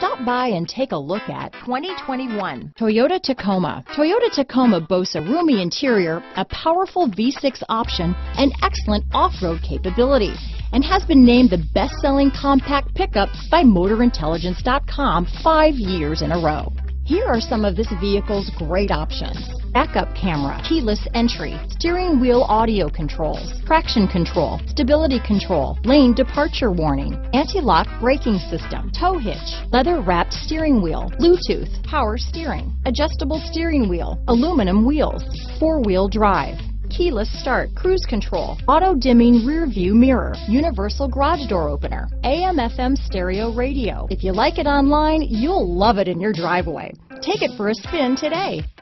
Stop by and take a look at 2021 Toyota Tacoma. Toyota Tacoma boasts a roomy interior, a powerful V6 option, and excellent off-road capability, and has been named the best-selling compact pickup by MotorIntelligence.com 5 years in a row. Here are some of this vehicle's great options: backup camera, keyless entry, steering wheel audio controls, traction control, stability control, lane departure warning, anti-lock braking system, tow hitch, leather-wrapped steering wheel, Bluetooth, power steering, adjustable steering wheel, aluminum wheels, four-wheel drive, keyless start, cruise control, auto-dimming rear view mirror, universal garage door opener, AM/FM stereo radio. If you like it online, you'll love it in your driveway. Take it for a spin today.